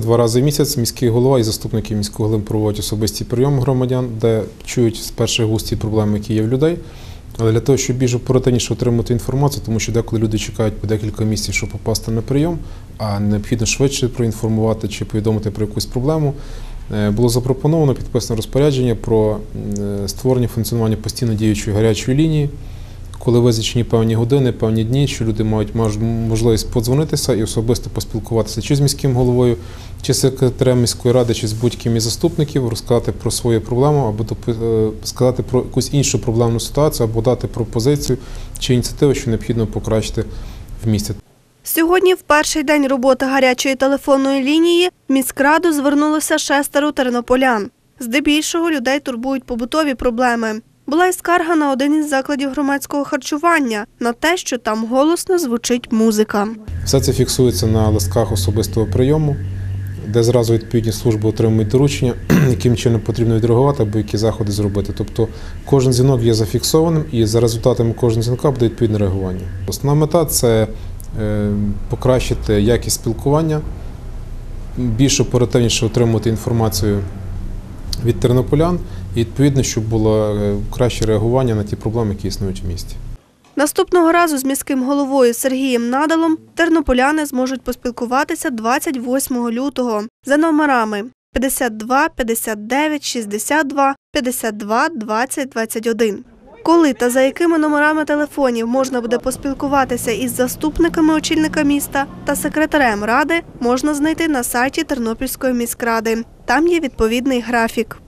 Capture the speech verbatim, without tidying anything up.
Два рази в місяць міський голова і заступники міського голови проводять особистий прийом громадян, де чують з перших вуст ті проблеми, які є в людей. Але для того, щоб більш оперативніше отримати інформацію, тому що деколи люди чекають по декілька місяців, щоб попасти на прийом, а необхідно швидше проінформувати чи повідомити про якусь проблему, було запропоновано підписане розпорядження про створення функціонування постійно діючої гарячої лінії, коли визначені певні години, певні дні, що люди мають можливість подзвонитися і особисто поспілкуватися чи з міським головою, чи з секретарем міської ради, чи з будь-ким із заступників, розказати про свою проблему, або сказати про якусь іншу проблемну ситуацію, або дати пропозицію чи ініціативу, що необхідно покращити в місті. Сьогодні, в перший день роботи гарячої телефонної лінії, в міськраду звернулося шестеро тернополян. Здебільшого людей турбують побутові проблеми. Була й скарга на один із закладів громадського харчування, на те, що там голосно звучить музика. Все це фіксується на листках особистого прийому, де зразу відповідні служби отримують доручення, яким чином потрібно відреагувати або які заходи зробити. Тобто кожен дзвінок є зафіксованим і за результатами кожного дзвінка буде відповідне реагування. Основна мета – це покращити якість спілкування, більш оперативніше отримувати інформацію від тернополян і, відповідно, щоб було краще реагування на ті проблеми, які існують в місті. Наступного разу з міським головою Сергієм Надалом тернополяни зможуть поспілкуватися двадцять восьмого лютого за номерами п'ятдесят два, п'ятдесят дев'ять, шістдесят два, п'ятдесят два, двадцять, двадцять один. Коли та за якими номерами телефонів можна буде поспілкуватися із заступниками очільника міста та секретарем ради, можна знайти на сайті Тернопільської міськради. Там є відповідний графік.